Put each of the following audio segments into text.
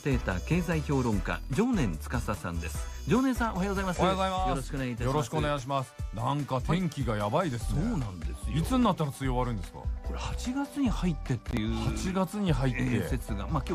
テーター経済評論家常念司さんです。常念さん、おはようございます。 おはようございます。 よろしくお願いいたします。 よろしくお願いします。なんか天気がやばいですね。 そうなんですよ。 いつになったら梅雨終わるんですか？ これ8月に入ってっていう 8月に入って説が、今日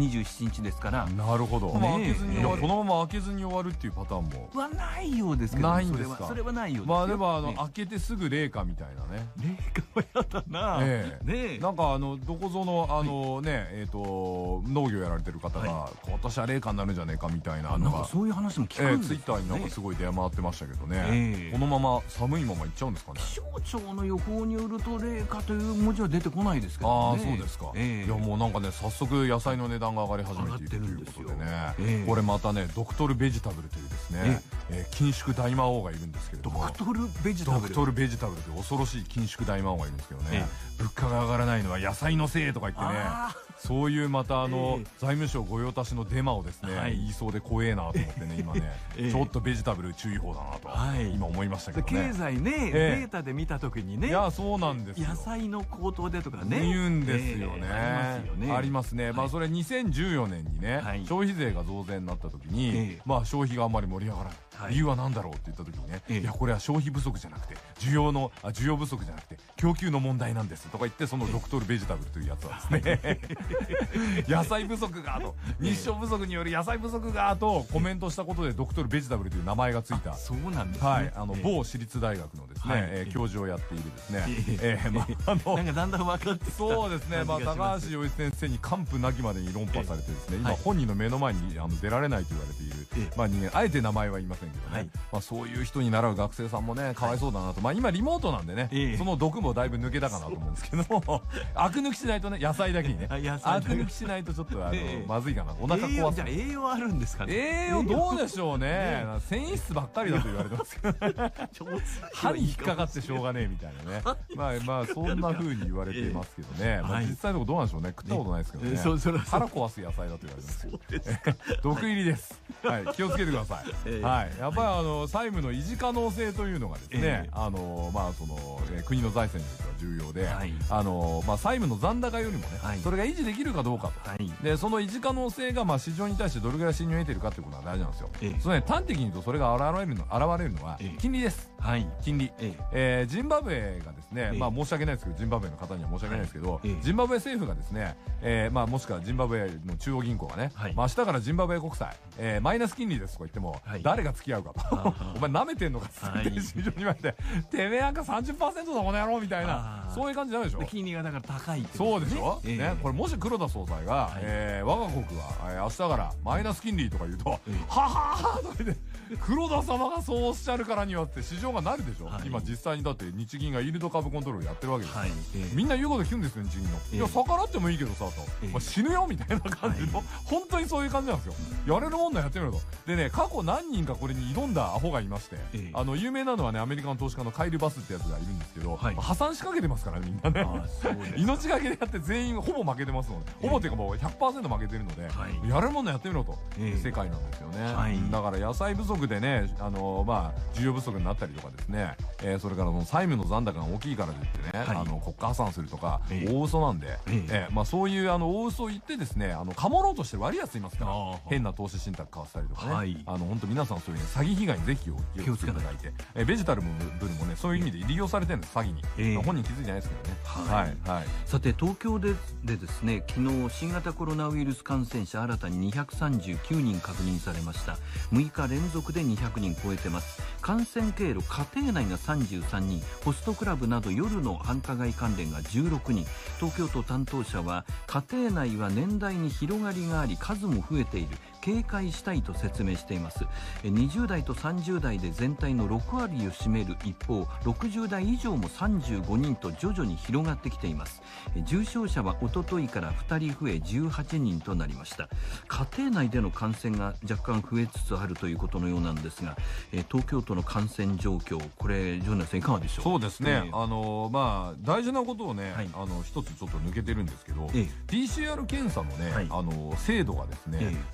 27日ですから。 なるほど。 ね開けずに終わる、このまま開けずに終わるっていうパターンもはないようですけど。 ないんですか？ それはないようですよ。 まあでも開けてすぐ冷夏みたいなね。 冷夏はやだな。ねえ。 なんかどこぞの農業やられてる方が今年は冷夏になるんじゃねえかみたいなのが、 そういう話も聞くんですツイッターになんかすごい出回ってましたけどね。このまま寒いままいっちゃうんですかね。 気象庁の予報によると冷夏という文字は出てこないですけどね。 ああ、そうですか。いやもうなんかね、早速野菜の値段が上がり始めているということでね、これまたね、ドクトルベジタブルというですね、緊縮大魔王がいるんですけれども、 ドクトルベジタブルという恐ろしい緊縮大魔王がいるんですけどね、物価が上がらないのは野菜のせいとか言ってね、そういうまた財務省御用達のデマをですね、言いそうで怖えなと思ってね、今ね、ちょっとベジタブル注意報だなと今思いましたけどね。 経済ね、データで見た時にね、 いやそうなんですよ。 野菜の高騰でとかね言うんですよね。ありますね。まあそれ2014年にね、消費税が増税になった時に、まあ消費があんまり盛り上がらない。理由は何だろうって言った時にね、いやこれは消費不足じゃなくて需要不足じゃなくて供給の問題なんですとか言って、そのドクトルベジタブルというやつはですね野菜不足がと、日照不足による野菜不足がとコメントしたことでドクトルベジタブルという名前がついた。 そうなんですね。 某私立大学のですね教授をやっているですね、 なんかだんだん分かってそうですね、高橋洋一先生に完膚なきまでに論破されてですね、今本人の目の前に出られないと言われている人間、あえて名前は言いませんけどね、そういう人に習う学生さんもね、かわいそうだなと。今リモートなんでね、その毒もだいぶ抜けたかなと思うんですけども、アク抜きしないとね、野菜だけにね、アク抜きしないとちょっとまずいかな、お腹壊す。 じゃあ栄養あるんですかね。 栄養どうでしょうね。繊維質ばっかりだと言われてますけどね、歯に引っかかってしょうがねえみたいなね、まあそんな風に言われていますけどね、実際のとこどうなんでしょうね。食ったことないですけどね、腹壊す野菜だと言われてますけど、毒入りです。気をつけてください。やっぱり債務の維持可能性というのがですね、国の財政にとっては重要で、債務の残高よりもね、それが維持できるかどうかと、でその維持可能性が市場に対してどれぐらい信用を得ているかということが大事なんですよ。それね、端的に言うとそれが現れるのは金利です。金利。ジンバブエがですね、申し訳ないですけど、ジンバブエの方には申し訳ないですけど、ジンバブエ政府がですね、もしくはジンバブエの中央銀行がね、明日からジンバブエ国債マイナス金利ですとか言っても、誰が付き合うかとお前舐めてんのかって市場に言われて、てめえなんか 30% だこの野郎みたいな、そういう感じじゃないでしょ。 金利がだから高いって。 そうでしょ。これもし黒田総裁が我が国は明日からマイナス金利とか言うと、ははーとか言って、黒田様がそうおっしゃるからにはって市場がなるでしょ。今実際にだって日銀がイールド株コントロールやってるわけですよ。みんな言うこと聞くんですよ、日銀の。いや逆らってもいいけどさと、死ぬよみたいな感じの、本当にそういう感じなんですよ。やれるもんならやってみろと。でね、過去何人かこれに挑んだアホがいまして、有名なのはね、アメリカの投資家のカイル・バスってやつがいるんですけど、破産しかけてますからね、みんなね。命がけでやって全員ほぼ負けてますので、ほぼっていうかもう 100% 負けてるので、やれるもんならやってみろと、世界なんですよね。だから野菜不足でね、需要不足になったりとかですね、それから債務の残高が大きいからといってね、国家破産するとか大嘘なんで、そういう大嘘を言ってですね、かもろうとして悪いやついますから、変な投資信託買わせたりとかね、本当皆さんそういう詐欺被害にぜひ気をつけていただいて、ベジタルブルもね、そういう意味で利用されてるんです、詐欺に。本人気づいてないですけどね。 さて東京でですね、昨日新型コロナウイルス感染者新たに239人確認されました。6日連続で200人超えてます。感染経路、家庭内が33人、ホストクラブなど夜の繁華街関連が16人。東京都担当者は、家庭内は年代に広がりがあり数も増えている、警戒したいと説明しています。20代と30代で全体の6割を占める一方、60代以上も35人と徐々に広がってきています。重症者はおとといから2人増え18人となりました。家庭内での感染が若干増えつつあるということのようなんですが、東京都の感染状況、これジョナさんいかがでしょう。 そうですね、大事なことをね、一つちょっと抜けてるんですけど、PCR 検査のね、精度がですね、4月に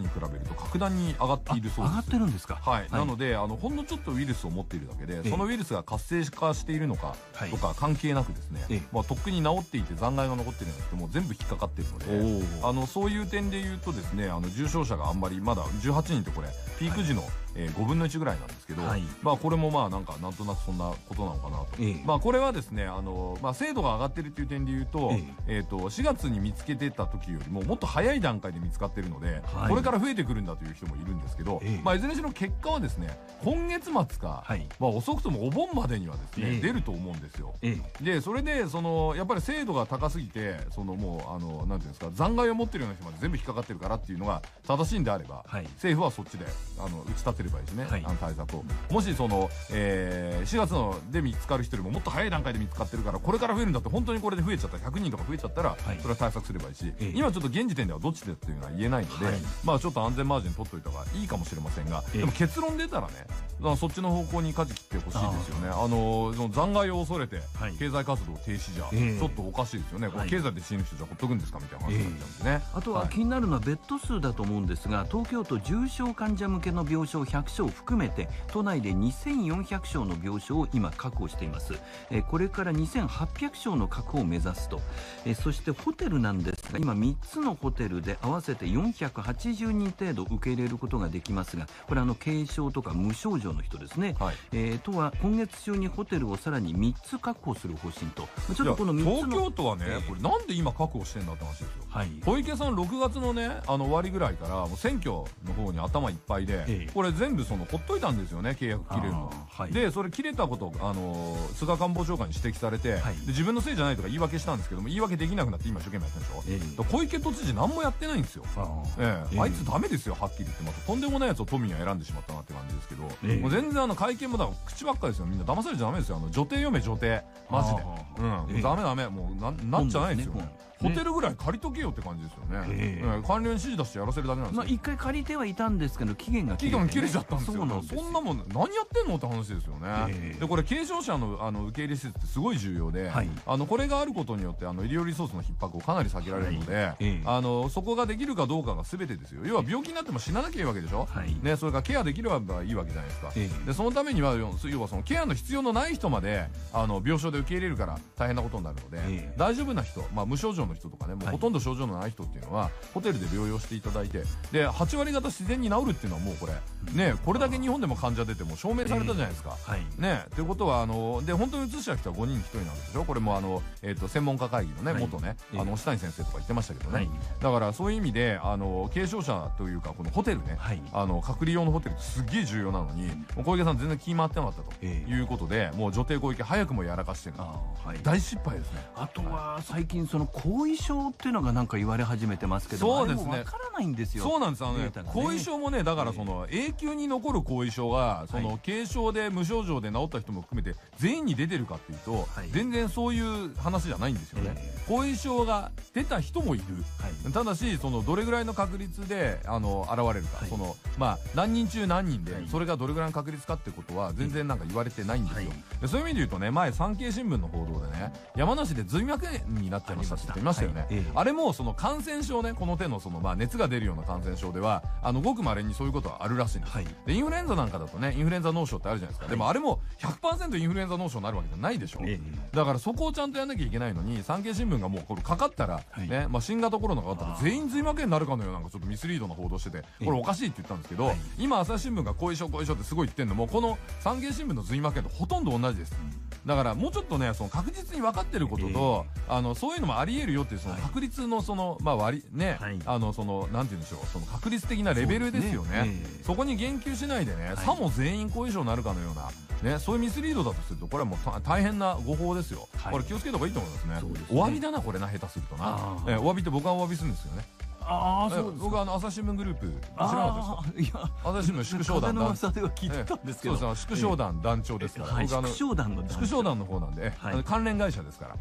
に比べると格段に上がっているそうです。 上がってるんですか。 はい、なのでほんのちょっとウイルスを持っているだけで、そのウイルスが活性化しているのかとか関係なくですね、まあ、とっくに治っていて残骸が残っているような人も全部引っかかっているので、そういう点で言うとですね、重症者があんまりまだ18人ってこれピーク時の、5分の1ぐらいなんですけど、まあこれもまあなんとなくそんなことなのかなと、まあこれはですねまあ、精度が上がっているという点で言うと、4月に見つけてた時よりももっと早い段階で見つかっているので、これから増えてくるんだという人もいるんですけど、まあ、いずれにしろ結果はですね今月末か、まあ、遅くともお盆までにはですね、出ると思うんですよ。でそれでやっぱり精度が高すぎてもうなんていうんですか、残骸を持ってるような人まで全部引っかかってるからっていうのが正しいんであれば、政府はそっちで打ち立てればいいですね、対策を。もし4月で見つかる人よりももっと早い段階で見つかってるからこれから増えるんだって、本当にこれで増えちゃったら100人とか増えちゃったら、それは対策すればいいし、今ちょっと現時点ではどっちでっていうのは言えないので、まあちょっと安全マージン取っといた方がいいかもしれませんが、でも結論出たらね、そっちの方向に舵切ってほしいですよね。その残骸を恐れて経済活動停止じゃちょっとおかしいですよね。これ経済で死ぬ人じゃほっとくんですかみたいな話になっちゃうんですね。 あとは気になるのはベッド数だと思うんですが、東京都重症患者向けの病床100床含めて都内で2400床の病床を今確保しています。これから2800床の確保を目指すと。そしてホテルなんですが、今3つのホテルで合わせて480人程度受け入れることができますが、これ軽症とか無症状の人ですね。都は今月中にホテルをさらに3つ確保する方針と。ちょっとこの3つの東京都はね、これなんで今確保してんだって話ですよ。小池さん6月のね終わりぐらいからもう選挙の方に頭いっぱいで、これ全部ほっといたんですよね、契約切れるの。でそれ切れたこと菅官房長官に指摘されて、で自分のせいじゃないとか言い訳したんですけども、言い訳できなくなって今一生懸命やってるんでしょ。小池都知事何もやってないんですよ。あいつダメですよ、はっきり言って。またとんでもないやつを都民は選んでしまったなって感じですけど、もう全然会見もだから口ばっかですよ。みんな騙されちゃダメですよ。女帝読め女帝マジで。ダメダメ、もうなっちゃないですよ。ホテルぐらい借りとけよって感じですよね。官僚に指示出してやらせるだけなんですよ。 一回借りてはいたんですけど期限が切れちゃったんですよ。そんなもん何やってんのって話ですよね。でこれ軽症者の受け入れ施設ってすごい重要で、これがあることによって医療リソースの逼迫をかなり避けられるので、そこができるかどうかが全てですよ。要は病気になっても死ななきゃいいわけでしょ。それからケアできればいいわけじゃないですか。でそのためには要はケアの必要のない人まで病床で受け入れるから大変なことになるので、大丈夫な人、無症状の人とかね、もうほとんど症状のない人っていうのはホテルで療養していただいて、で8割方自然に治るっていうのはもうこれね、これだけ日本でも患者出ても証明されたじゃないですか。ね、ということはで本当にうつした人は5人に1人なんですよ。これも専門家会議のね元ね押谷先生とか言ってましたけどね。だからそういう意味で軽症者というかこのホテルね、隔離用のホテルってすっげえ重要なのに小池さん全然気回ってなかったということで、もう女帝小池早くもやらかしてる。大失敗ですね。 あとは最近後遺症っていうのがなんか言われ始めてますけど、 そうですね、 わからないんですよ。 そうなんです後遺症もね、だから永久に残る後遺症が軽症で無症状で治った人も含めて全員に出てるかっていうと、全然そういう話じゃないんですよね。後遺症が出た人もいる。ただしどれぐらいの確率で現れるか、何人中何人でそれがどれぐらいの確率かってことは全然なんか言われてないんですよ。でそういう意味で言うとね、前産経新聞の報道でね、山梨で髄膜炎になってましたって言ってましたよね。あれも感染症ね、この手の熱が出るような感染症ではごく稀にそういうことはあるらしいんです。でインフルエンザなんかだとね、インフルエンザ脳症ってあるじゃないですか。でもあれも 100% インフルエンザ脳症になるわけじゃないでしょ。だからそこをちゃんとやんなきゃいけないのに、産経新聞がもうこれかかったらね、新型コロナがかかったら全員髄膜炎になるかのようなちょっとミスリードな報道してて、これおかしいって言ったんですけど、今朝日新聞が後遺症ってすごい言ってんのも、この産経新聞の髄膜炎とほとんど同じです。だからもうちょっとね、確実に分かってることと、そういうのもあり得るよっていう確率の割ね、なんて言うんでしょう、確率的なレベルですよね。そこに言及しないでね、さも全員後遺症になるかのようなね、そういうミスリードだとすると、これはもう大変な誤報ですよ。これ気をつけた方がいいと思いますね。お詫びだなこれな、下手するとな。お詫びって僕はお詫びするんですよね。僕は朝日新聞グループ知らなかったですか。朝日新聞縮小団団長では聞いてたんですけど、縮小団団長ですから。縮小団の方なんで関連会社ですから。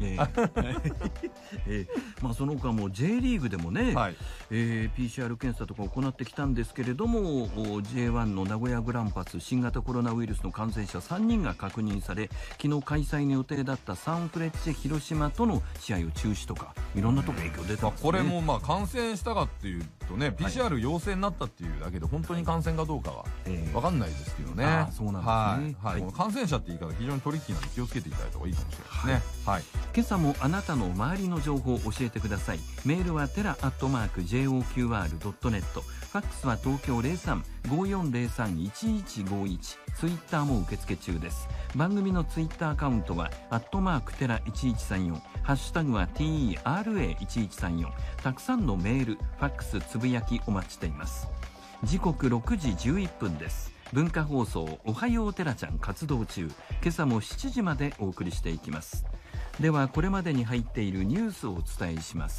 その他も J リーグでもね PCR 検査とか行ってきたんですけれども、 J1 の名古屋グランパス新型コロナウイルスの感染者3人が確認され、昨日開催の予定だったサンフレッチェ広島との試合を中止とか、いろんなとこ影響出てますね。 これも感染したかっていうとね、PCR 陽性になったっていうだけで本当に感染かどうかは分かんないですけどね。 そうなんですね。 はい、この感染者って言い方非常にトリッキーなんで気をつけていただいた方がいいかもしれないですね。はい。 今朝もあなたの周りの情報を教えてください。メールはtera@joqr.net、ファックスは東京03-5403-1151、ツイッターも受付中です。番組のツイッターアカウントは@tera1134、ハッシュタグは TERA1134。たくさんのメール、ファックス、つぶやきお待ちしています。時刻6時11分です。文化放送おはようテラちゃん活動中、今朝も7時までお送りしていきます。ではこれまでに入っているニュースをお伝えします。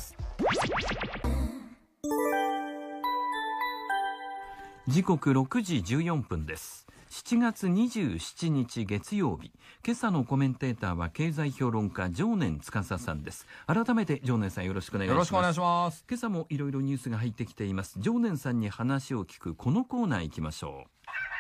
時刻6時14分です。7月27日月曜日、今朝のコメンテーターは経済評論家常念司さんです。改めて常念さんよろしくお願いします。 よろしくお願いします。 今朝もいろいろニュースが入ってきています。常念さんに話を聞くこのコーナー行きましょ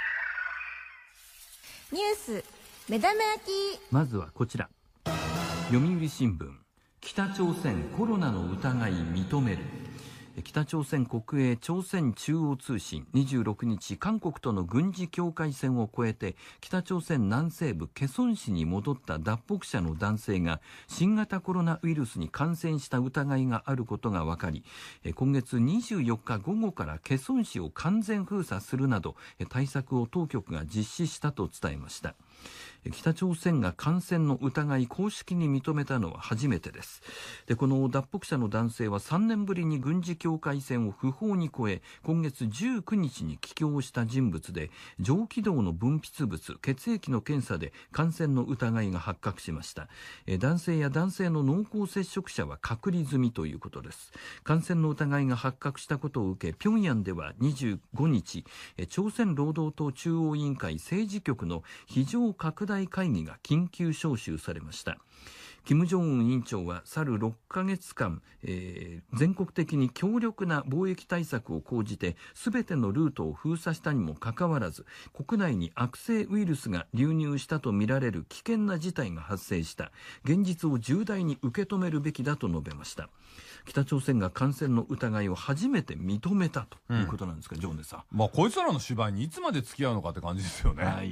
う。ニュース目玉焼き。 まずはこちら、読売新聞、北朝鮮コロナの疑い認める。北朝鮮国営朝鮮中央通信26日、韓国との軍事境界線を越えて北朝鮮南西部ケソン市に戻った脱北者の男性が新型コロナウイルスに感染した疑いがあることが分かり、今月24日午後からケソン市を完全封鎖するなど対策を当局が実施したと伝えました。北朝鮮が感染の疑い公式に認めたのは初めてです。で、この脱北者の男性は3年ぶりに軍事境界線を不法に越え、今月19日に帰郷した人物で、上気道の分泌物、血液の検査で感染の疑いが発覚しました。男性や男性の濃厚接触者は隔離済みということです。感染の疑いが発覚したことを受け、平壌では25日、朝鮮労働党中央委員会政治局の非常拡大会議が緊急招集されました。金正恩委員長は去る6ヶ月間、全国的に強力な防疫対策を講じて全てのルートを封鎖したにもかかわらず、国内に悪性ウイルスが流入したとみられる危険な事態が発生した。現実を重大に受け止めるべきだと述べました。北朝鮮が感染の疑いを初めて認めたということなんですか、常根さん。 こいつらの芝居にいつまで付き合うのかって感じですよね。 はい。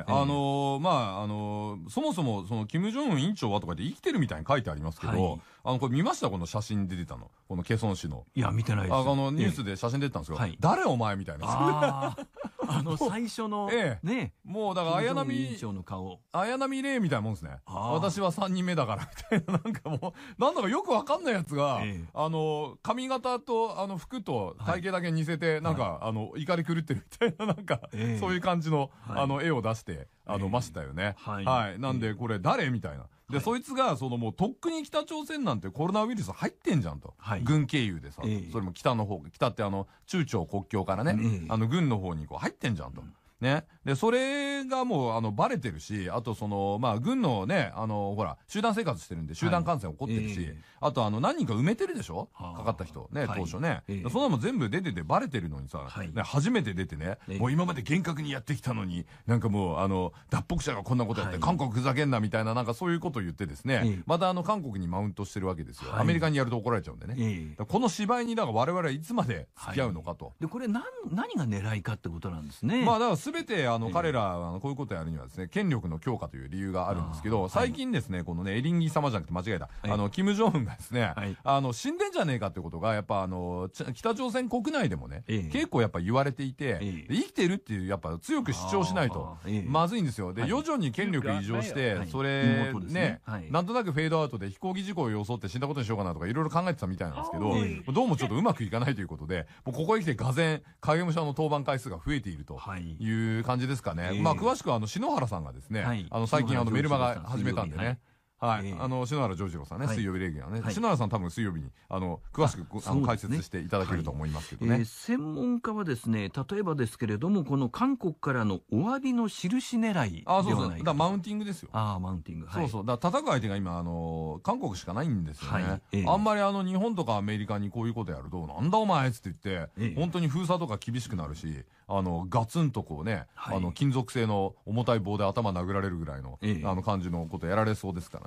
そもそもその金正恩委員長はとかで生きてるみたいに書いてありますけど、これ見ました？この写真出てたの、このケソン市の。 いや、見てないです。 ニュースで写真出てたんですよ。誰お前みたいな。 最初のね、 もうだから綾波レイみたいなもんですね。私は3人目だからみたいな、なんかもうなんだかよくわかんないやつが、髪型と服と体型だけ似せて、なんか怒り狂ってるみたいな、なんかそういう感じの絵を出してましたよね。はい。なんでこれ誰みたいな。で、そいつがもうとっくに北朝鮮なんてコロナウイルス入ってんじゃんと。軍経由でさ、それも北の方、北って中朝国境からね、軍の方に入ってんじゃんと。ね。で、それがもう、バレてるし、あと軍のね、ほら、集団生活してるんで、集団感染起こってるし、あと何人か埋めてるでしょ？かかった人。ね、当初ね。そんなも全部出ててバレてるのにさ、初めて出てね、もう今まで厳格にやってきたのに、なんかもう、脱北者がこんなことやって、韓国ふざけんなみたいな、なんかそういうことを言ってですね、また韓国にマウントしてるわけですよ。アメリカにやると怒られちゃうんでね。この芝居に、だから我々はいつまで付き合うのかと。 で、これ何が狙いかってことなんですね。 だから全て彼らこういうことをやるにはですね、権力の強化という理由があるんですけど、最近ですね、このね、エリンギ様じゃなくて間違えた、金正恩がですね、死んでんじゃねえかってことが、やっぱ北朝鮮国内でもね、結構やっぱ言われていて、生きてるっていう、やっぱ強く主張しないと、まずいんですよ。で、徐々に権力異常して、それね、なんとなくフェードアウトで飛行機事故を装って死んだことにしようかなとかいろいろ考えてたみたいなんですけど、どうもちょっとうまくいかないということで、もうここへ来て俄然、影武者の登板回数が増えているという感じですかね。詳しくは篠原さんがですね、最近メルマガ始めたんでね。はい。篠原丈次郎さんね、水曜日レギュラーね。篠原さん多分水曜日に、詳しく解説していただけると思いますけどね。 専門家はですね、例えばですけれども、この韓国からのお詫びの印狙いではないか。 そうそう。だからマウンティングですよ。 マウンティング。 そうそう。だから叩く相手が今、韓国しかないんですよね。あんまり日本とかアメリカにこういうことやると、なんだお前っつって言って、本当に封鎖とか厳しくなるし、ガツンとこうね、金属製の重たい棒で頭殴られるぐらいの、感じのことやられそうですから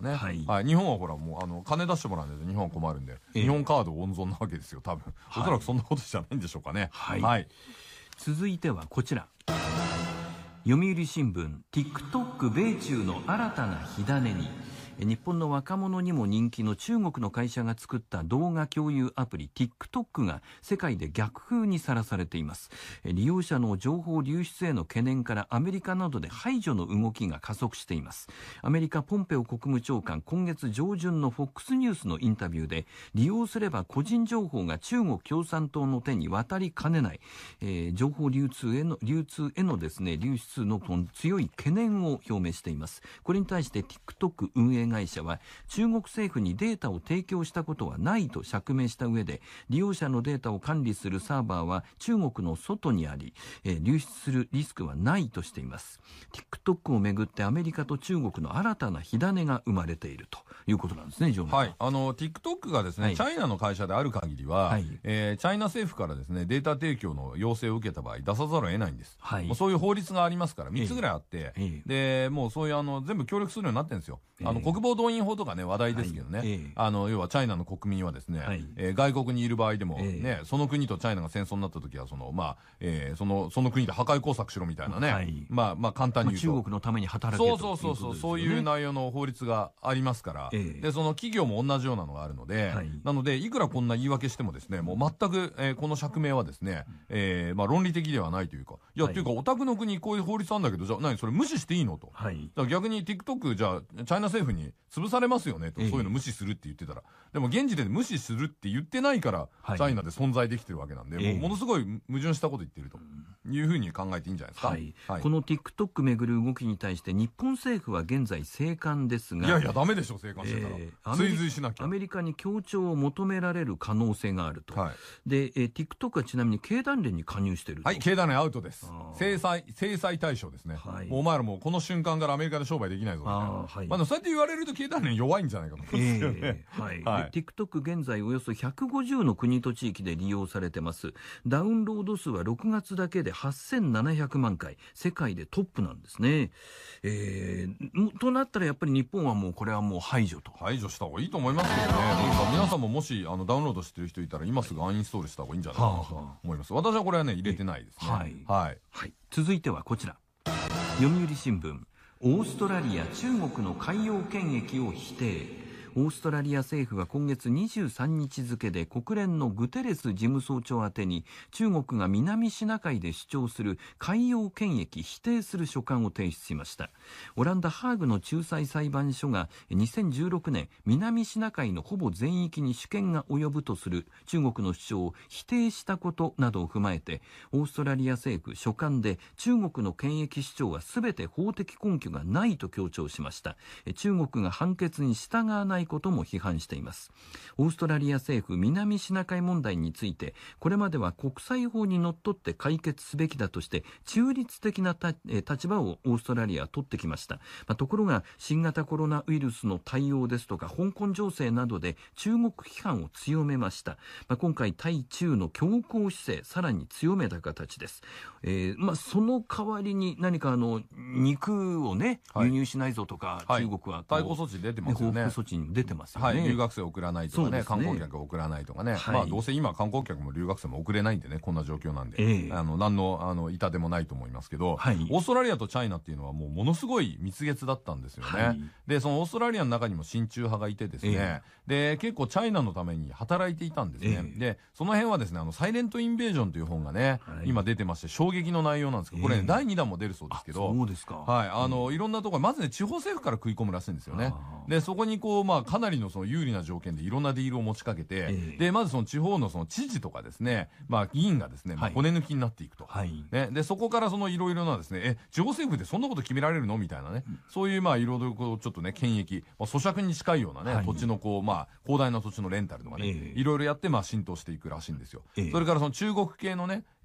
ね。 はい。 日本はほらもう金出してもらわないと日本は困るんで、日本カード温存なわけですよ、多分。おそらくそんなことじゃないんでしょうかね。 はい。続いてはこちら。読売新聞、TikTok 米中の新たな火種に。日本の若者にも人気の中国の会社が作った動画共有アプリ TikTok が世界で逆風にさらされています。利用者の情報流出への懸念からアメリカなどで排除の動きが加速しています。アメリカポンペオ国務長官、今月上旬の FOX ニュースのインタビューで、利用すれば個人情報が中国共産党の手に渡りかねない、情報流通へのですね、流出の強い懸念を表明しています。これに対して TikTok 運営会社は、中国政府にデータを提供したことはないと釈明した上で、利用者のデータを管理するサーバーは中国の外にあり、流出するリスクはないとしています。 TikTok をめぐってアメリカと中国の新たな火種が生まれているということなんですね。 はい、TikTok がですね、チャイナの会社である限りは、チャイナ政府からですねデータ提供の要請を受けた場合出さざるを得ないんです。もうそういう法律がありますから3つぐらいあって、でもうそういう全部協力するようになってるんですよ。国防動員法とかね話題ですけどね、要はチャイナの国民はですね、外国にいる場合でもね、その国とチャイナが戦争になった時はその国で破壊工作しろみたいなね、簡単に言うと、 中国のために働けとそういう内容の法律がありますから、でその企業も同じようなのがあるので、なのでいくらこんな言い訳してもですね、もう全く、この釈明はですね、論理的ではないというか、いや、っていうかお宅の国こういう法律あるんだけど、じゃあ何それ無視していいのと、だから逆に TikTok じゃあチャイナ政府に潰されますよねと、そういうの無視するって言ってたら、でも現時点で無視するって言ってないから、チャイナで存在できてるわけなんで、ものすごい矛盾したこと言ってるというふうに考えていいんじゃないですか。 この TikTok めぐる動きに対して日本政府は現在静観ですが、 いやダメでしょ、静観してたら、追随しなきゃ。 アメリカに協調を求められる可能性があると。で、TikTok はちなみに経団連に加入していると。 経団連アウトです。制裁対象ですね。もうお前らもうこの瞬間からアメリカで商売できないぞみたいな。そうやって言われると経団連弱いんじゃないかと思うんですよね。 TikTok 現在およそ150の国と地域で利用されてます。ダウンロード数は6月だけで8700万回、世界でトップなんですね。となったらやっぱり日本はもうこれはもう排除した方がいいと思いますけどね。皆さんももしダウンロードしてる人いたら今すぐアンインストールした方がいいんじゃないかなと思います。私はこれはね入れてないですね。 続いてはこちら、読売新聞、オーストラリア中国の海洋権益を否定。オーストラリア政府は今月23日付で国連のグテレス事務総長宛てに、中国が南シナ海で主張する海洋権益否定する書簡を提出しました。オランダハーグの仲裁裁判所が2016年、南シナ海のほぼ全域に主権が及ぶとする中国の主張を否定したことなどを踏まえて、オーストラリア政府書簡で中国の権益主張は全て法的根拠がないと強調しました。中国が判決に従わないことも批判しています。オーストラリア政府、南シナ海問題について、これまでは国際法にのっとって解決すべきだとして中立的な立場をオーストラリアは取ってきました。ところが新型コロナウイルスの対応ですとか香港情勢などで中国批判を強めました。今回対中の強硬姿勢さらに強めた形です。その代わりに何か肉をね、輸入しないぞとか、中国は対抗措置出てますよね。 報復措置にも出てますよね。 留学生を送らないとかね、観光客を送らないとかね、どうせ今観光客も留学生も送れないんでね、こんな状況なんで、何の痛手もないと思いますけど、オーストラリアとチャイナっていうのはもうものすごい蜜月だったんですよね。でそのオーストラリアの中にも親中派がいてですね、で結構チャイナのために働いていたんですね。でその辺はですね、サイレントインベージョンという本がね、今出てまして衝撃の内容なんですけど、これね、第2弾も出るそうですけど、 そうですか。 いろんなところ、まずね地方政府から食い込むらしいんですよね。でそこにこうかなりのその有利な条件でいろんなディールを持ちかけて、でまずその地方のその知事とかですね、議員がですね、骨抜きになっていくと、でそこからそのいろいろなですね、地方政府でそんなこと決められるのみたいなね、そういういろいろこうちょっとね権益、租借に近いようなね、土地のこう広大な土地のレンタルとかね、いろいろやって浸透していくらしいんですよ。それからその中国系のね、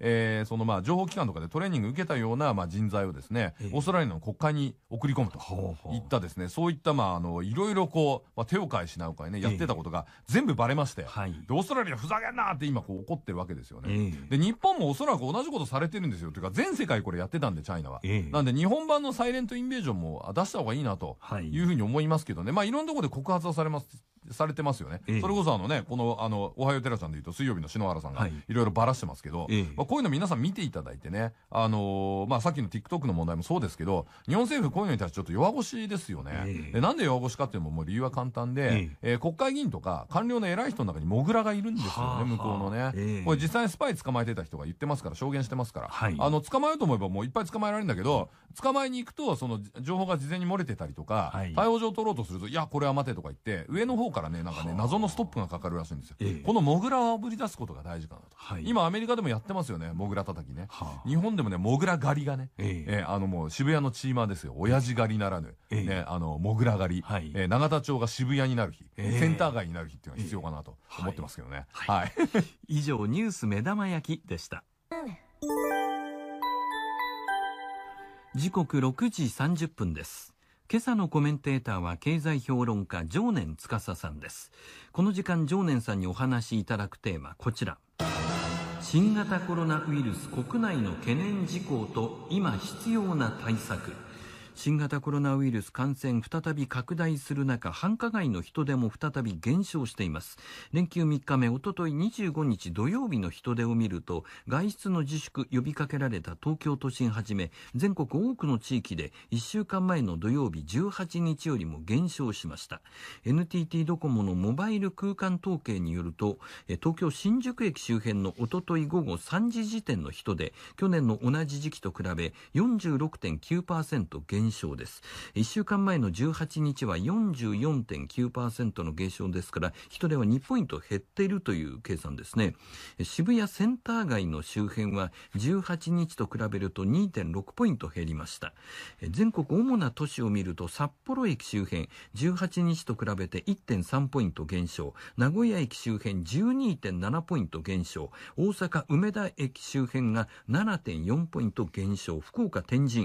そのまあ情報機関とかでトレーニング受けたようなまあ人材をですね、オーストラリアの国会に送り込むといったですね、そういったまあいろいろこう、まあ、手を変え品を変えね、やってたことが全部バレまして、でオーストラリアふざけんなって今こう怒ってるわけですよね。で日本もおそらく同じことされてるんですよ。というか全世界これやってたんで、チャイナは。なんで日本版のサイレントインベージョンも出した方がいいなというふうに思いますけどね。まあいろんなところで告発はされてますよね。それこそこのおはようテラちゃんでいうと水曜日の篠原さんがいろいろばらしてますけど、まあ、こういうの皆さん見ていただいてね、まあ、さっきの TikTok の問題もそうですけど、日本政府こういうのに対してちょっと弱腰ですよね。でなんで弱腰かっていうのももう理由は簡単で、国会議員とか官僚の偉い人の中にモグラがいるんですよね、向こうのね。これ実際にスパイ捕まえてた人が言ってますから、証言してますから、捕まえようと思えばもういっぱい捕まえられるんだけど、捕まえに行くとその情報が事前に漏れてたりとか、逮捕状を取ろうとすると、いやこれは待てとか言って上の方からね、なんかね、謎のストップがかかるらしいんですよ。このモグラをあぶり出すことが大事かなと。今アメリカでもやってますよね、モグラ叩きね。日本でもね、モグラ狩りがね、もう渋谷のチーマーですよ。親父狩りならぬ、モグラ狩り、永田町が渋谷になる日、センター街になる日っていうのが必要かなと思ってますけどね。 以上ニュース目玉焼きでした。時刻6時30分です。今朝のコメンテーターは経済評論家常念司さんです。この時間常念さんにお話しいただくテーマ、こちら。新型コロナウイルス国内の懸念事項と今必要な対策。新型コロナウイルス感染再び拡大する中、繁華街の人出も再び減少しています。連休3日目、おととい25日土曜日の人出を見ると、外出の自粛呼びかけられた東京都心はじめ全国多くの地域で1週間前の土曜日18日よりも減少しました。 NTT ドコモのモバイル空間統計によると、東京新宿駅周辺のおととい午後3時時点の人出、去年の同じ時期と比べ 46.9% 減少です。1週間前の18日は 44.9% の減少ですから、人出は2ポイント減っているという計算ですね。渋谷センター街の周辺は18日と比べると 2.6 ポイント減りました。全国主な都市を見ると、札幌駅周辺18日と比べて 1.3 ポイント減少、名古屋駅周辺 12.7 ポイント減少、大阪梅田駅周辺が 7.4 ポイント減少、福岡天神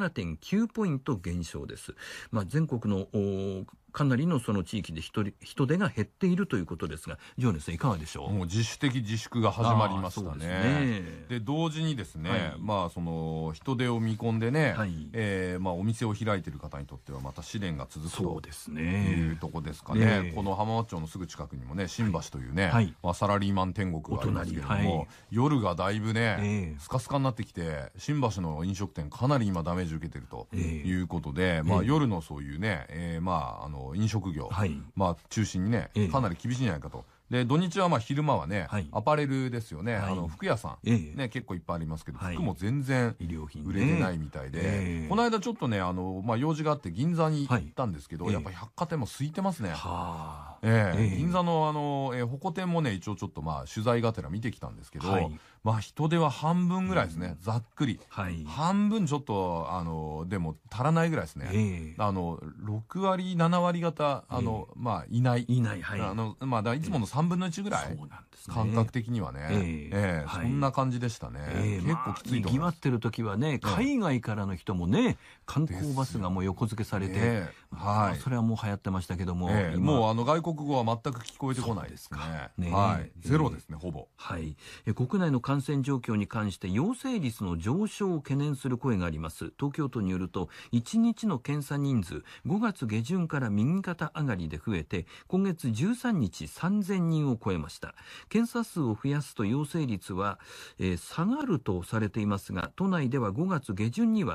7.9 ポイント減少です。全国のかなりのその地域で人出が減っているということですが、常念さんいかがでしょう。 もう自主的自粛が始まりましたね。で同時にですね、その人出を見込んでね、お店を開いている方にとってはまた試練が続くというとこですかね。この浜松町のすぐ近くにもね、新橋というね、サラリーマン天国がありますけれども、夜がだいぶね、スカスカになってきて、新橋の飲食店かなり今ダメージ受けてるということで、夜のそういうね、飲食業、中心にね、かなり厳しいんじゃないかと。で土日は昼間はね、アパレルですよね、服屋さん、ね、結構いっぱいありますけど、服も全然売れてないみたいで、この間ちょっとね用事があって銀座に行ったんですけど、やっぱり百貨店も空いてますね。銀座のホコ天もね、一応ちょっと取材がてら見てきたんですけど、人手は半分ぐらいですね、ざっくり、半分ちょっとでも足らないぐらいですね。6割7割方いない、いつもの3分の1ぐらい、感覚的にはね、そんな感じでしたね。結構きついと思います。 にぎわってる時はね、海外からの人もね、観光バスがもう横付けされて、それはもう流行ってましたけども、 もう外国語は全く聞こえてこないですね。ゼロですね、ほぼ。 国内の感染状況に関して陽性率の上昇を懸念する声があります。東京都によると、1日の検査人数5月下旬から右肩上がりで増えて、今月13日3000人を超えました。検査数を増やすと陽性率は、下がるとされていますが、都内では5月下旬には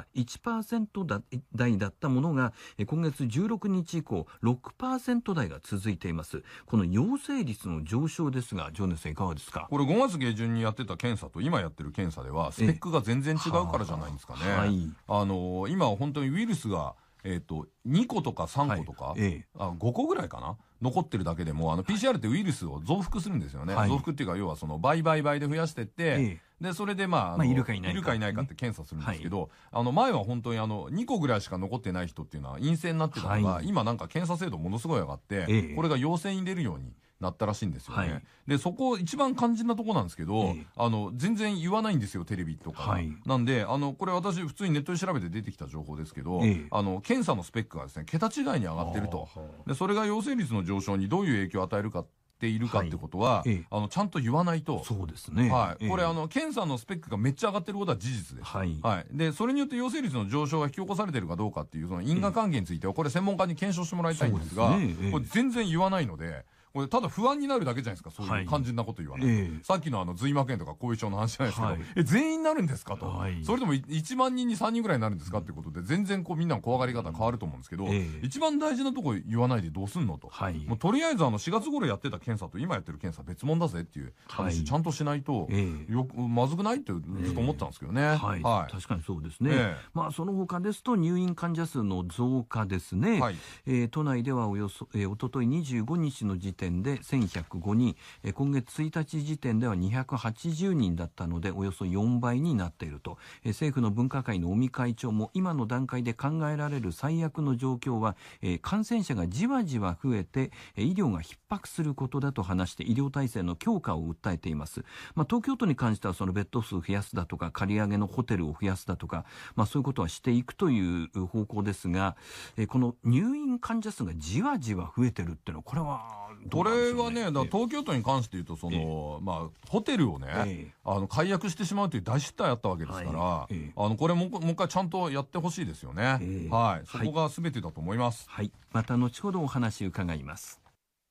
1% 台だったものが、今月16日以降 6% 台が続いています。この陽性率の上昇ですが、常念さんいかがですか。 これ5月下旬にやってた検査と今やってる検査ではスペックが全然違うからじゃないんですかね。今本当にウイルスが2個とか3個とか、5個ぐらいかな、残ってるだけでもPCR ってウイルスを増幅するんですよね。増幅っていうか、要はその倍で増やしていって、でそれでいるかいないかって検査するんですけど、前は本当に2個ぐらいしか残ってない人っていうのは陰性になってたのが、今なんか検査精度ものすごい上がって、これが陽性に出るようになったらしいんですよね、 はい、 でそこ一番肝心なとこなんですけど、全然言わないんですよテレビとか、なんでこれ私普通にネットで調べて出てきた情報ですけど、検査のスペックがですね桁違いに上がってると。でそれが陽性率の上昇にどういう影響を与えるかっているかってことは、ちゃんと言わないと。 そうですね、 これ検査のスペックがめっちゃ上がってることは事実です、でそれによって陽性率の上昇が引き起こされてるかどうかっていうその因果関係についてはこれ専門家に検証してもらいたいんですが、これ全然言わないので、これただ不安になるだけじゃないですか、そういう肝心なこと言わないと、さっきの髄膜炎とか後遺症の話じゃないですけど、全員なるんですかと、それとも1万人に3人ぐらいになるんですかっていうことで全然みんなの怖がり方変わると思うんですけど、一番大事なとこ言わないでどうすんのと、もうとりあえず4月頃やってた検査と今やってる検査別物だぜっていう話ちゃんとしないと、まずくないってずっと思ってたんですけどね。 確かにそうですね、その他ですと入院患者数の増加ですね、都内ではおよそおととい25日の時点で1105人、今月1日時点では280人だったのでおよそ4倍になっていると。政府の分科会の尾身会長も今の段階で考えられる最悪の状況は、感染者がじわじわ増えて医療が逼迫することだと話して医療体制の強化を訴えています。東京都に関してはそのベッド数を増やすだとか借り上げのホテルを増やすだとか、そういうことはしていくという方向ですが、この入院患者数がじわじわ増えてるっていうのはこれはどうなんでしょうね。 これはね、だから東京都に関して言うとホテルをね、解約してしまうという大失態あったわけですから、これもう一回ちゃんとやってほしいですよね。そこが全てだと思います。 また後ほどお話伺います。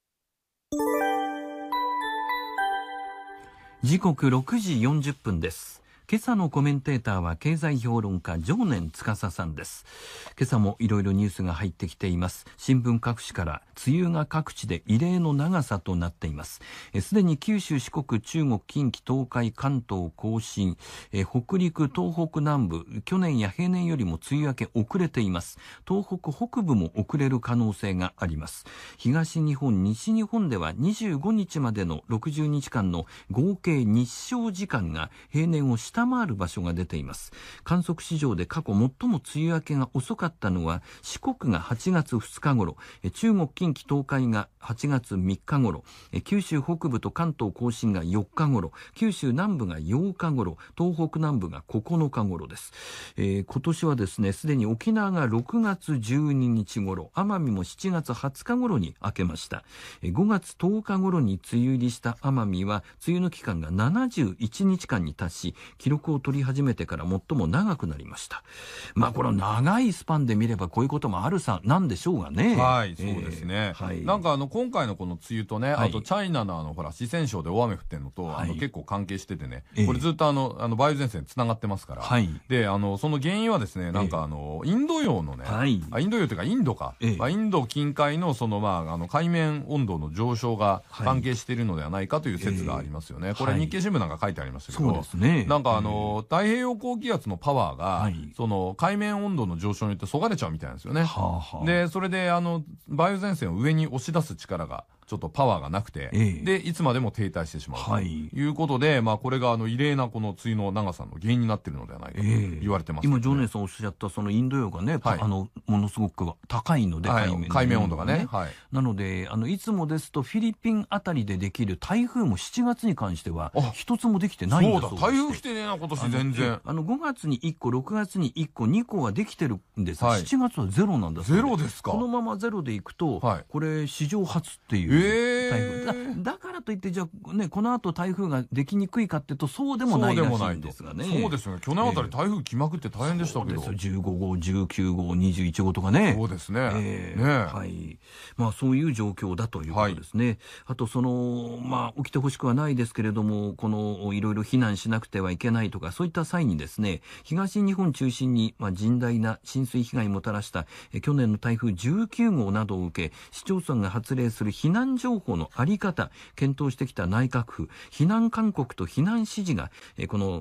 時刻6時40分です。今朝のコメンテーターは経済評論家常念司さんです。今朝もいろいろニュースが入ってきています。新聞各紙から梅雨が各地で異例の長さとなっています。すでに九州、四国、中国、近畿、東海、関東甲信、北陸、東北南部、去年や平年よりも梅雨明け遅れています。東北北部も遅れる可能性があります。東日本、西日本では25日までの60日間の合計日照時間が平年を下回る場所が出ています。観測史上で過去最も梅雨明けが遅かったのは四国が8月2日頃、中国近畿東海が8月3日頃、九州北部と関東甲信が4日頃、九州南部が8日頃、東北南部が9日頃です。今年はですね、すでに沖縄が6月12日頃、奄美も7月20日頃に明けました。5月10日頃に梅雨入りした奄美は梅雨の期間が71日間に達し、記録を取り始めてから最も長くなりました。この長いスパンで見ればこういうこともあるなんでしょうがね。 そうですね。なんか今回のこの梅雨とね、あとチャイナのほら四川省で大雨降ってんのと、結構関係しててね、これずっと梅雨前線つながってますから、でその原因はですね、なんかインド洋のね、インド洋というかインドか、インド近海のその海面温度の上昇が関係しているのではないかという説がありますよね。これ日経新聞なんか書いてありましたけど、なんか太平洋高気圧のパワーが、その海面温度の上昇によってそがれちゃうみたいなんですよね。でそれで梅雨前線を上に押し出す力がちょっとパワーがなくて、でいつまでも停滞してしまうということで、これが異例なこの梅雨の長さの原因になっているのではないかと言われてます、ね。 今常念さんおっしゃったそのインド洋がね、ものすごく高いので、 海面温度がね、 なのでいつもですとフィリピンあたりでできる台風も7月に関しては一つもできてないんだそうです。 台風来てねえな今年全然。 5月に1個6月に1個2個はできてるんですが、7月はゼロなんだそうで。 ゼロですか。 このままゼロでいくと、これ史上初っていう台風、だからといってじゃあね、この後台風ができにくいかっていうとそうでもないらしいんですがね。 そうですよね。去年あたり台風来まくって大変でしたけど、 15号19号21号とかね。 そうですね。 そういう状況だということですね。あと起きてほしくはないですけれども、このいろいろ避難しなくてはいけないとかそういった際にですね、東日本中心に甚大な浸水被害をもたらした去年の台風19号などを受け、市町村が発令する避難情報の在り方検討してきた内閣府、避難勧告と避難指示がこの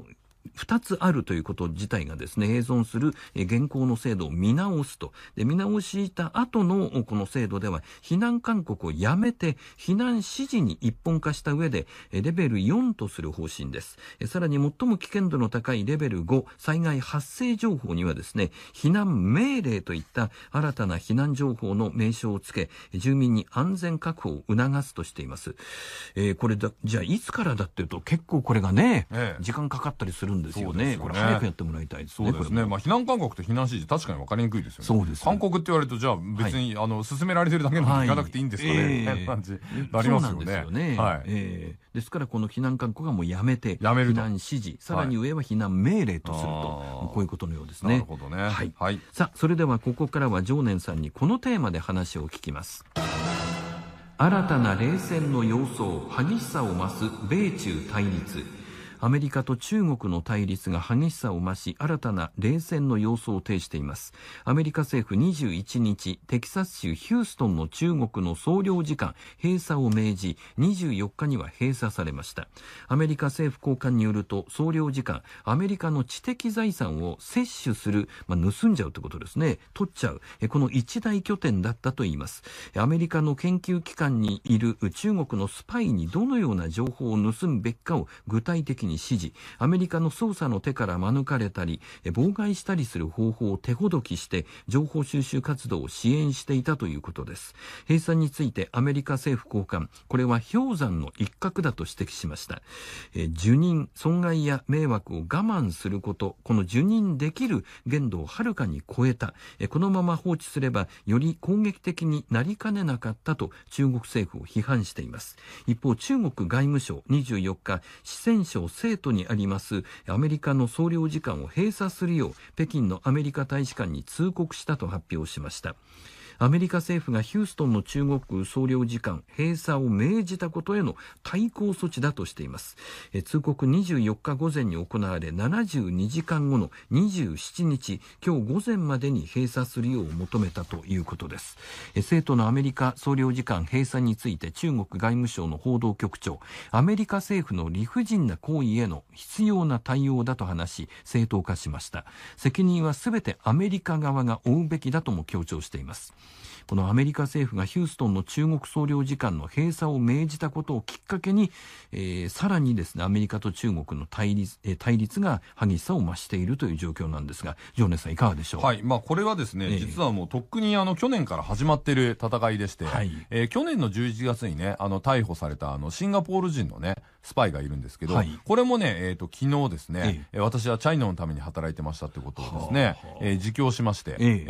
2つあるということ自体がですね、併存する現行の制度を見直すと。で、見直した後のこの制度では、避難勧告をやめて、避難指示に一本化した上で、レベル4とする方針です。さらに最も危険度の高いレベル5、災害発生情報にはですね、避難命令といった新たな避難情報の名称をつけ、住民に安全確保を促すとしています。これじゃあいつからだっていうと、結構これがね、時間かかったりするんですよね。これ早くやってもらいたいですね。 そうですね。避難勧告と避難指示、確かに分かりにくいですよね。 そうです。 勧告って言われると、じゃあ別に、進められてるだけのに行かなくていいんですかね、みたいな感じありますよね。そうなんですよね。 はい。ですからこの避難勧告はもうやめて、 避難指示、さらに上は避難命令とすると、こういうことのようですね。 なるほどね。 はい。さあ、それではここからは常念さんにこのテーマで話を聞きます。新たな冷戦の様相、激しさを増す米中対立。アメリカと中国の対立が激しさを増し、新たな冷戦の様相を呈しています。アメリカ政府21日、テキサス州ヒューストンの中国の総領事館閉鎖を命じ、24日には閉鎖されました。アメリカ政府高官によると、総領事館、アメリカの知的財産を摂取する、盗んじゃうということですね。取っちゃう。この一大拠点だったといいます。アメリカの研究機関にいる中国のスパイにどのような情報を盗むべきかを具体的に指示、アメリカの捜査の手から免れたり妨害したりする方法を手ほどきして情報収集活動を支援していたということです。閉鎖についてアメリカ政府高官、これは氷山の一角だと指摘しました。受任、損害や迷惑を我慢すること、この受任できる限度をはるかに超えた。このまま放置すればより攻撃的になりかねなかったと中国政府を批判しています。一方、中国外務省24日、四川省成都にありますアメリカの総領事館を閉鎖するよう北京のアメリカ大使館に通告したと発表しました。アメリカ政府がヒューストンの中国総領事館閉鎖を命じたことへの対抗措置だとしています。通告24日午前に行われ、72時間後の27日、今日午前までに閉鎖するよう求めたということです。生徒のアメリカ総領事館閉鎖について中国外務省の報道局長、アメリカ政府の理不尽な行為への必要な対応だと話し、正当化しました。責任はすべてアメリカ側が負うべきだとも強調しています。このアメリカ政府がヒューストンの中国総領事館の閉鎖を命じたことをきっかけに、さらにですね、アメリカと中国の対立が激しさを増しているという状況なんですが、常根さんいかがでしょう。 はい、これはですね、実はもうとっくに去年から始まっている戦いでして、去年の11月にね、逮捕されたシンガポール人のね、スパイがいるんですけど、これもね、昨日ですね、私はチャイナのために働いてましたということをですね、自供しまして、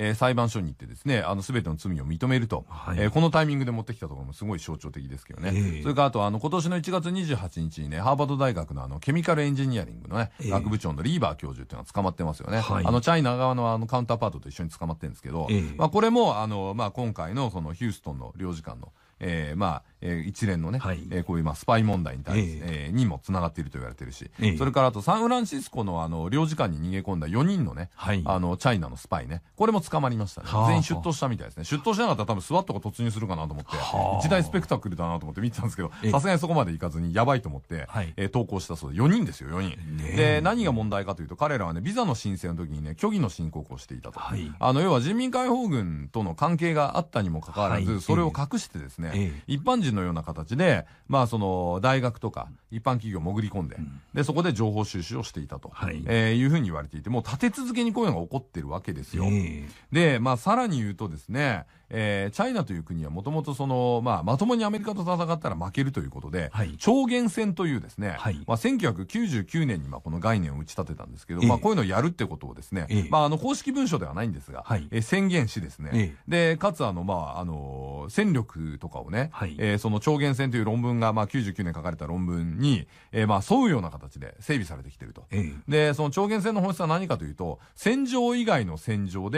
裁判所に行ってですね、全ての罪を認めると、このタイミングで持ってきたところもすごい象徴的ですけどね。それからあと今年の1月28日にね、ハーバード大学のケミカルエンジニアリングのね、学部長のリーバー教授っていうのが捕まってますよね。チャイナ側のカウンターパートと一緒に捕まってるんですけど、これも今回のそのヒューストンの領事館の一連のね、こういうスパイ問題に対して、にもつながっていると言われているし、それからあとサンフランシスコの領事館に逃げ込んだ4人のね、チャイナのスパイね、これも捕まりましたね。全員出頭したみたいですね。出頭しなかったら多分スワットが突入するかなと思って、一大スペクタクルだなと思って見てたんですけど、さすがにそこまでいかずにやばいと思って、投稿したそうで、4人ですよ、4人。で、何が問題かというと、彼らはね、ビザの申請の時にね、虚偽の申告をしていたと。要は人民解放軍との関係があったにもかかわらず、それを隠してですね、一般人のような形で、その大学とか一般企業潜り込んで、でそこで情報収集をしていたと、いうふうに言われていて、もう立て続けにこういうのが起こってるわけですよ。で、さらに言うとですね、チャイナという国はもともとまともにアメリカと戦ったら負けるということで、超限戦というですね、1999年にこの概念を打ち立てたんですけど、こういうのをやるってことをですね、公式文書ではないんですが、宣言しですね、でかつ戦力とかをね、その超限戦という論文が99年書かれた論文に、沿うような形で整備されてきていると。でその超限戦の本質は何かというと、戦場以外の戦場で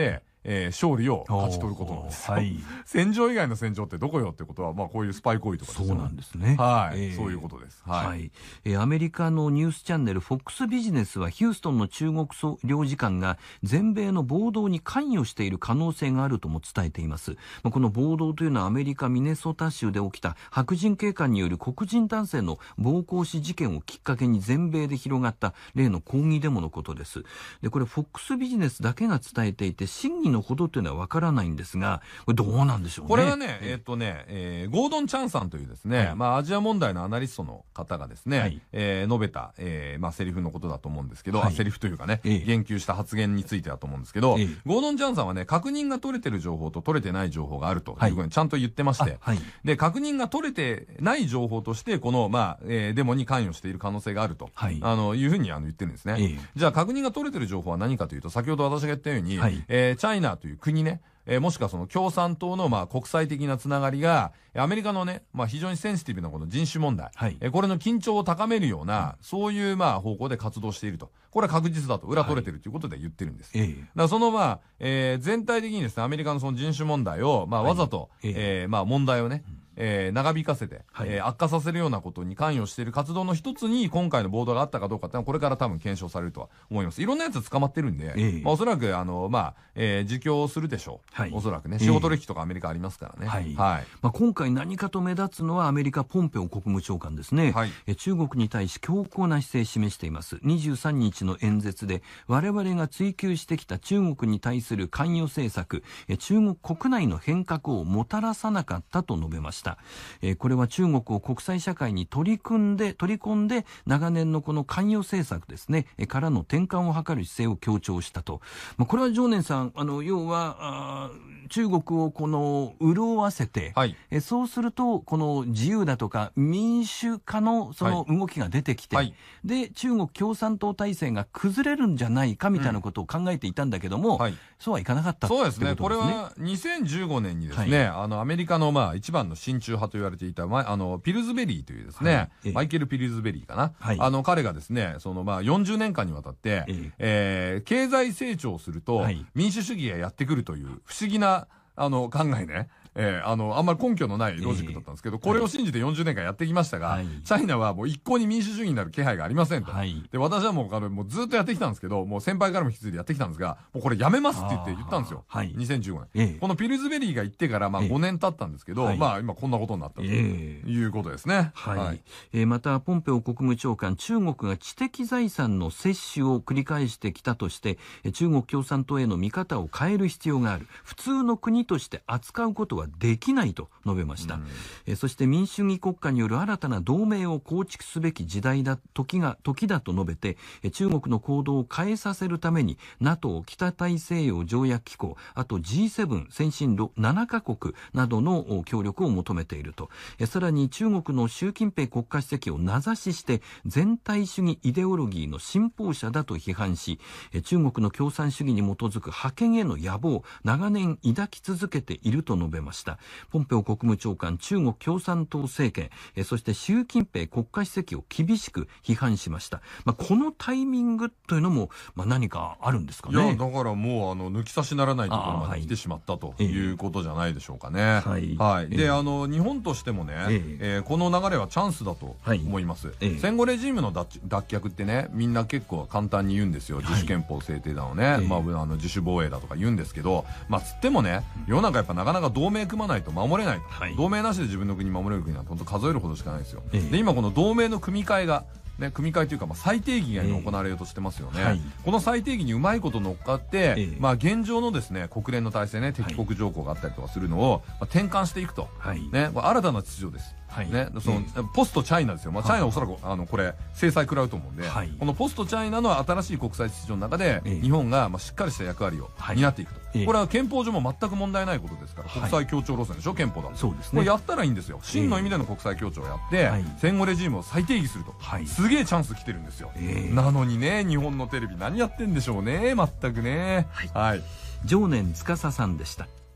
勝利を勝ち取ることなんですよ。はい、戦場以外の戦場ってどこよってことは、まあこういうスパイ行為とかですよね。 そうなんですね。 はい、そういうことです。はい。 アメリカのニュースチャンネル FOX ビジネスはヒューストンの中国総領事館が全米の暴動に関与している可能性があるとも伝えています。この暴動というのはアメリカミネソタ州で起きた白人警官による黒人男性の暴行死事件をきっかけに全米で広がった例の抗議デモのことです。でこれ FOX ビジネスだけが伝えていて真偽のほどというのはわからないんですが、これどうなんでしょうね。 これはね、ゴードン・チャンさんというですね、まあアジア問題のアナリストの方がですね、述べた、まあセリフのことだと思うんですけど、セリフというかね、言及した発言についてだと思うんですけど、ゴードン・チャンさんはね、確認が取れてる情報と取れてない情報があるというふうにちゃんと言ってまして、で確認が取れてない情報としてこのまあ、デモに関与している可能性があると、いうふうに言ってるんですね。じゃあ確認が取れてる情報は何かというと、先ほど私が言ったように、チャイナという国ね、もしくはその共産党のまあ国際的なつながりがアメリカのね、まあ非常にセンシティブなこの人種問題、これの緊張を高めるような、そういうまあ方向で活動していると。これは確実だと、裏取れてるということで言ってるんです。だからそのまあ、全体的にですね、アメリカのその人種問題を、まあわざと、まあ問題をね、長引かせて、悪化させるようなことに関与している活動の一つに今回の暴動があったかどうかっていうのはこれから多分検証されるとは思います。いろんなやつ捕まってるんで、まあ、おそらくまあ自供するでしょう、おそらくね。司法取引とかアメリカありますからね。 まあ、今回何かと目立つのはアメリカポンペオ国務長官ですね。中国に対し強硬な姿勢を示しています。23日の演説で我々が追求してきた中国に対する関与政策、中国国内の変革をもたらさなかったと述べました。これは中国を国際社会に取り込んで長年のこの関与政策ですねからの転換を図る姿勢を強調したと。これは常念さん、要は中国をこの潤わせて、そうするとこの自由だとか民主化のその動きが出てきて、で中国共産党体制が崩れるんじゃないかみたいなことを考えていたんだけども、そうはいかなかった。 そうですね。これは2015年にですね、アメリカのまあ一番の親中派と言われていたピルズベリーというですね、マイケル・ピルズベリーかな、彼がですね、そのまあ40年間にわたって、経済成長すると民主主義がやってくるという不思議な考えね。あんまり根拠のないロジックだったんですけど、これを信じて40年間やってきましたが、チャイナはもう一向に民主主義になる気配がありませんと。で、私はもうずっとやってきたんですけど、もう先輩からも引き継いでやってきたんですが、もうこれやめますって言ったんですよ。2015年。このピルズベリーが言ってからまあ5年経ったんですけど、まあ今こんなことになったということですね。 また、ポンペオ国務長官、中国が知的財産の摂取を繰り返してきたとして、中国共産党への見方を変える必要がある。普通の国として扱うことはできないと述べました。そして民主主義国家による新たな同盟を構築すべき時だと述べて、中国の行動を変えさせるために NATO 北大西洋条約機構、あと G7 先進7カ国などの協力を求めていると。さらに中国の習近平国家主席を名指しして全体主義イデオロギーの信奉者だと批判し、中国の共産主義に基づく覇権への野望を長年抱き続けていると述べました。ポンペオ国務長官、中国共産党政権、そして習近平国家主席を厳しく批判しました。このタイミングというのも、何かあるんですかね。 いや、だからもう抜き差しならないところまで来てしまったということじゃないでしょうかね。で、日本としてもね、この流れはチャンスだと思います。戦後レジームの脱却ってね、みんな結構簡単に言うんですよ。自主憲法制定だのね、自主防衛だとか言うんですけど、つってもね、世の中やっぱなかなか同盟組まないと守れないと。同盟なしで自分の国守れる国は本当数えるほどしかないですよ。で、今この同盟の組み替えが組み替えというか、再定義が今行われようとしてますよね。この再定義にうまいこと乗っかって、現状のですね、国連の体制ね、敵国条項があったりとかするのを、転換していくと。ね、これ新たな秩序です。そのポストチャイナですよ。チャイナはおそらくこれ制裁食らうと思うんで、このポストチャイナの新しい国際秩序の中で、日本がしっかりした役割を担っていくと。これは憲法上も全く問題ないことですから、国際協調路線でしょ、憲法だと。これやったらいいんですよ。真の意味での国際協調をやって、戦後レジームを再定義すると。すげえチャンス来てるんですよ。なのにね、日本のテレビ何やってんでしょうね、全くね。 常念司さんでした。